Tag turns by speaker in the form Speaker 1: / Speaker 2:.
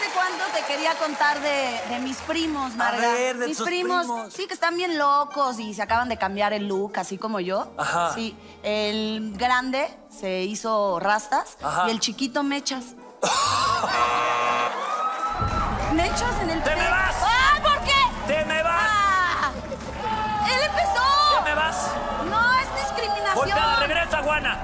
Speaker 1: cuánto te quería contar de mis primos, Marga.
Speaker 2: A ver, de
Speaker 1: mis
Speaker 2: tus
Speaker 1: primos,
Speaker 2: primos.
Speaker 1: sí, que están bien locos y se acaban de cambiar el look, así como yo.
Speaker 2: Ajá.
Speaker 1: Sí, el grande se hizo rastas.
Speaker 2: Ajá.
Speaker 1: Y el chiquito mechas. Mechas en el
Speaker 2: ¡Te me vas!